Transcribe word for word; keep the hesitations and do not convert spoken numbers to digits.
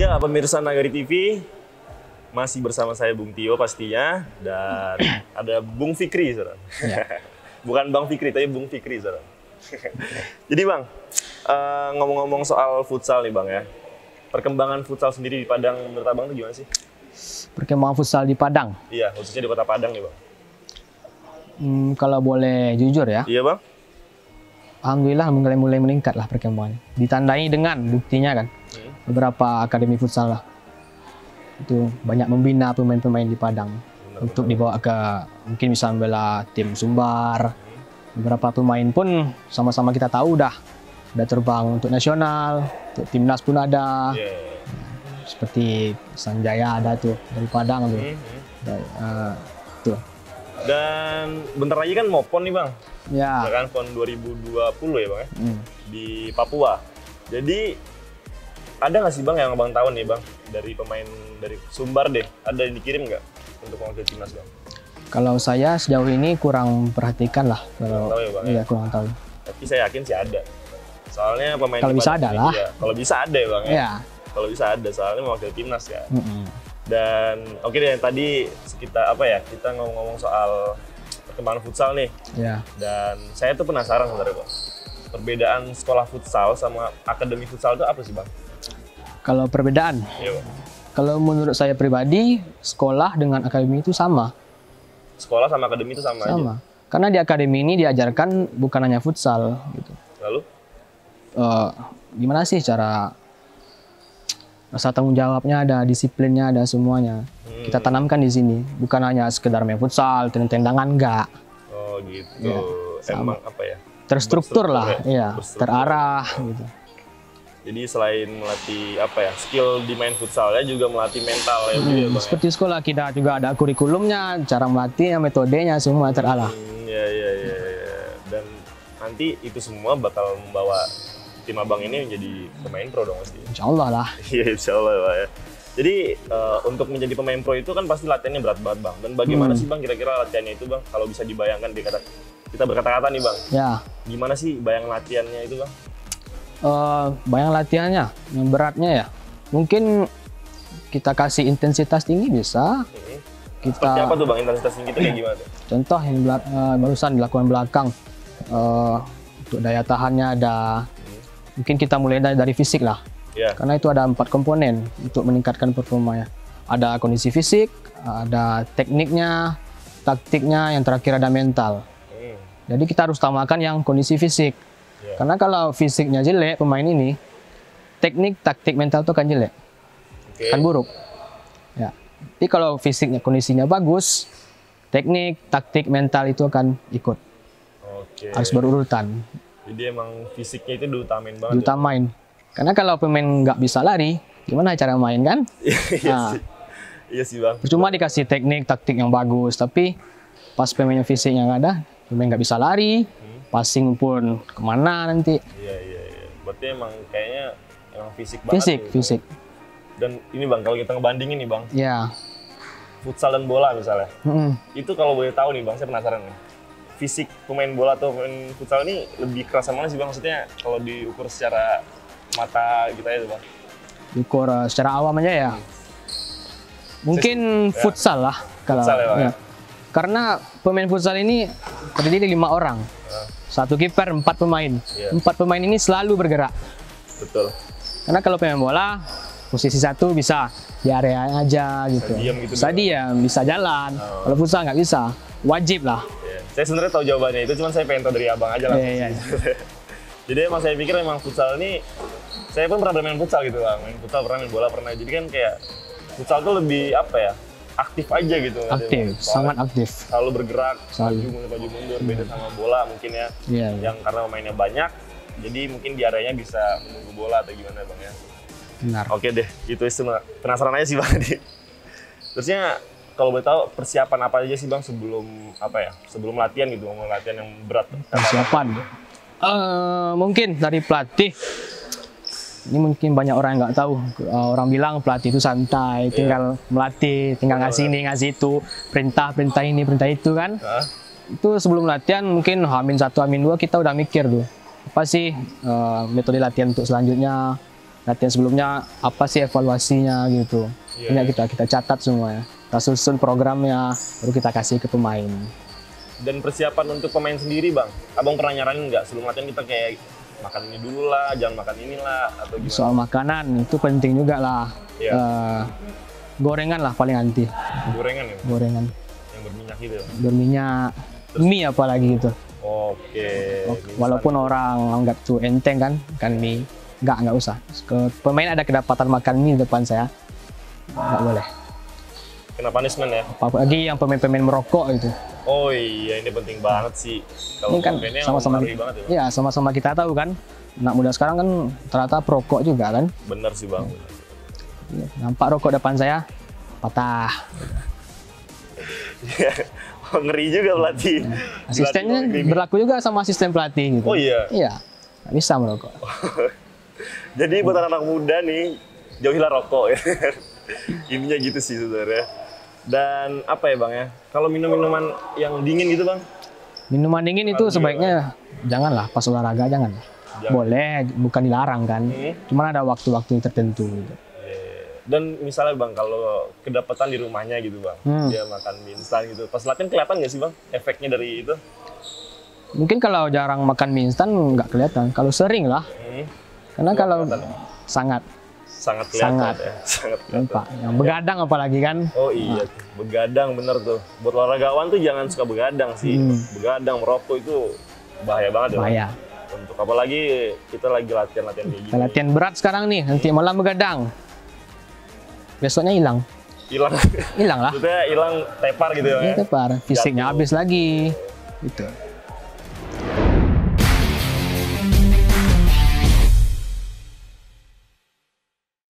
Ya, pemirsa Nagari T V, masih bersama saya Bung Tio pastinya, dan ada Bung Fikri, saudara. Ya. Bukan Bang Fikri, tapi Bung Fikri, saudara. Jadi Bang, ngomong-ngomong uh, soal futsal nih Bang ya, perkembangan futsal sendiri di Padang menurut Abang itu gimana sih? Perkembangan futsal di Padang? Iya, khususnya di kota Padang nih Bang. Hmm, kalau boleh jujur ya? Iya Bang. Alhamdulillah mulai mulai meningkat lah perkembangannya. Ditandai dengan buktinya kan, hmm. beberapa akademi futsal lah. Itu banyak membina pemain-pemain di Padang. Benar, untuk benar. Dibawa ke, mungkin bisa membela tim Sumbar. Hmm. Beberapa pemain pun sama-sama kita tahu udah, udah terbang untuk nasional, untuk timnas pun ada. Yeah. Seperti Sanjaya ada tuh, dari Padang tuh. Hmm. Dari, uh, tuh. Dan bentar lagi kan Mopon nih Bang. Ya. Ya kan, Pon dua ribu dua puluh ya Bang ya, hmm. di Papua. Jadi ada nggak sih Bang yang Abang tahu nih Bang, dari pemain dari Sumbar deh, ada yang dikirim nggak untuk mewakili timnas Bang? Kalau saya sejauh ini kurang perhatikan lah. Kalau tahu ya Bang? Iya, ya? kurang tahu. Tapi saya yakin sih ada. Soalnya pemain kalau bisa ada lah. Ya, kalau bisa ada ya Bang ya. Ya. Kalau bisa ada, soalnya mewakili timnas ya. Mm -hmm. Dan oke deh, tadi kita apa ya, kita ngomong-ngomong soal perkembangan futsal nih. Ya. Dan saya tuh penasaran sebenarnya Bang, perbedaan sekolah futsal sama akademi futsal itu apa sih Bang? Kalau perbedaan? Iya Bang. Kalau menurut saya pribadi, sekolah dengan akademi itu sama. Sekolah sama akademi itu sama, sama. aja? Karena di akademi ini diajarkan bukan hanya futsal gitu. Lalu? Uh, gimana sih cara rasa tanggung jawabnya ada, disiplinnya ada, semuanya. Hmm. Kita tanamkan di sini, bukan hanya sekedar main futsal, tendangan enggak. Oh gitu. Ya, emang apa ya? Terstruktur lah, ya, ya, terarah gitu. Jadi selain melatih apa ya, skill di main futsalnya juga melatih mental ya. Hmm, juga, Bang, seperti ya? Sekolah kita juga ada kurikulumnya, cara melatihnya, metodenya semua terarah. Hmm, ya, ya, ya, ya. Dan nanti itu semua bakal membawa tim Abang ini menjadi pemain pro dong pasti. Insya Allah lah. Iya, insya Allah Pak ya. Jadi uh, untuk menjadi pemain pro itu kan pasti latihannya berat banget Bang. Dan bagaimana hmm. sih Bang kira-kira latihannya itu Bang? Kalau bisa dibayangkan, dikata, kita berkata-kata nih Bang. Ya. Gimana sih bayang latihannya itu Bang? Uh, bayang latihannya, yang beratnya ya. Mungkin kita kasih intensitas tinggi bisa. Hmm. Kita. Seperti apa tuh Bang intensitas tinggi itu kayak gimana tuh? Contoh yang uh, barusan dilakukan belakang. Uh, untuk daya tahannya ada. Mungkin kita mulai dari, dari fisik lah, yeah. Karena itu ada empat komponen untuk meningkatkan performanya. Ada kondisi fisik, ada tekniknya, taktiknya, yang terakhir ada mental. Mm. Jadi kita harus utamakan yang kondisi fisik, yeah. Karena kalau fisiknya jelek pemain ini, teknik, taktik, mental itu akan jelek, okay. Akan buruk. Ya. Tapi kalau fisiknya, kondisinya bagus, teknik, taktik, mental itu akan ikut, okay. Harus berurutan. Jadi emang fisiknya itu diutamain banget. Diutamain. Ya? Karena kalau pemain nggak bisa lari, gimana cara main kan? Iya nah, sih. Iya sih Bang. Cuma dikasih teknik, taktik yang bagus, tapi pas pemainnya fisiknya nggak ada, pemain nggak bisa lari, hmm. passing pun kemana nanti? Iya iya iya. Berarti emang kayaknya emang fisik banget. Fisik, gitu. fisik. Dan ini Bang, kalau kita ngebandingin nih Bang. Iya. Futsal dan bola misalnya. Hmm. Itu kalau boleh tahu nih Bang, saya penasaran nih. Fisik pemain bola atau pemain futsal ini lebih keras mana sih Bang? Maksudnya kalau diukur secara mata gitu aja Bang? Diukur uh, secara awam aja ya? Hmm. Mungkin ya. Futsal lah. Kalau, futsal ya Bang? Ya. Karena pemain futsal ini terdiri dari lima orang. Uh. Satu kiper, empat pemain. Yeah. Empat pemain ini selalu bergerak. Betul. Karena kalau pemain bola, posisi satu bisa di area aja gitu. Bisa diam, gitu bisa, diam, bisa jalan. Oh. Kalau futsal nggak bisa. Wajib lah. Saya sebenarnya tahu jawabannya itu, cuman saya pengen tahu dari Abang aja lah. Yeah, yeah. Jadi emang saya pikir emang futsal ini, saya pun pernah bermain futsal gitu Bang. Main futsal pernah, main bola pernah. Jadi kan kayak futsal tuh lebih apa ya, aktif aja gitu. Aktif, sangat aktif. Selalu bergerak, selalu maju mundur, maju mundur. Hmm. Beda sama bola mungkin ya, yeah, yang yeah. karena mainnya banyak, jadi mungkin di areanya bisa menunggu bola atau gimana Bang ya. Benar. Oke deh, itu cuma penasaran aja sih Bang. Terusnya, kalau boleh tahu persiapan apa aja sih Bang sebelum apa ya, sebelum latihan gitu, mau latihan yang berat? Persiapan, uh, mungkin dari pelatih. Ini mungkin banyak orang yang nggak tahu. Uh, orang bilang pelatih itu santai, yeah. tinggal melatih, tinggal ngasih ini, ngasih itu, perintah, perintah ini, perintah itu kan. Huh? Itu sebelum latihan mungkin Hamin satu, Hamin dua kita udah mikir tuh, apa sih uh, metode latihan untuk selanjutnya. latihan sebelumnya apa sih evaluasinya gitu. Iya. Ini kita kita catat semua ya. Kita susun programnya, baru kita kasih ke pemain. Dan persiapan untuk pemain sendiri bang, abang pernah nyaranin nggak sebelum latihan kita kayak makan ini dulu lah, jangan makan inilah atau gimana? Soal makanan itu penting juga lah. Iya. Uh, gorengan lah paling anti. Gorengan ya? Gorengan. Yang berminyak gitu ya? Berminyak, mie apalagi gitu. Oke. Walaupun orang anggap tuh enteng kan, kan mie. Nggak, nggak usah. Ke pemain ada kedapatan makan mie di depan saya, nggak boleh. Kena punishment ya? Apalagi yang pemain-pemain merokok itu. Oh iya, ini penting banget sih. Kalau kan sama-sama banget ya, ya sama-sama kita tahu kan, anak muda sekarang kan ternyata perokok juga kan. Bener sih bang. Ya, nampak rokok depan saya, patah. Oh, ngeri juga pelatih. Ya. Asistennya berlaku juga sama asisten pelatih gitu. Oh iya? Iya, nggak bisa merokok. Jadi buat anak-anak muda nih, jauhilah rokok ya. Intinya gitu sih sebenarnya. Dan apa ya bang ya, kalau minum minuman yang dingin gitu bang? Minuman dingin itu sebaiknya janganlah pas olahraga, jangan. jangan. Boleh, bukan dilarang kan. Hmm. Cuman ada waktu-waktu tertentu. Gitu. Dan misalnya bang, kalau kedapatan di rumahnya gitu bang, hmm. dia makan mie instan gitu. Pas latihan kelihatan nggak sih bang efeknya dari itu? Mungkin kalau jarang makan mie instan nggak kelihatan. Kalau sering lah. Hmm. Karena Nggak kalau sangat sangat kelihatan sangat, ya, sangat kelihatan. Pak. Yang begadang ya. Apalagi kan. Oh iya, nah. begadang bener tuh. Buat olahragawan tuh jangan suka begadang sih. Hmm. Begadang, merokok itu bahaya banget ya. Bahaya. Untuk apalagi kita lagi latihan-latihan kayak gini. Kita latihan berat sekarang nih, nanti malam begadang. Besoknya hilang. Hilang. Hilang lah. Maksudnya hilang tepar gitu ya. Iya, tepar. Fisiknya habis lagi. Gitu.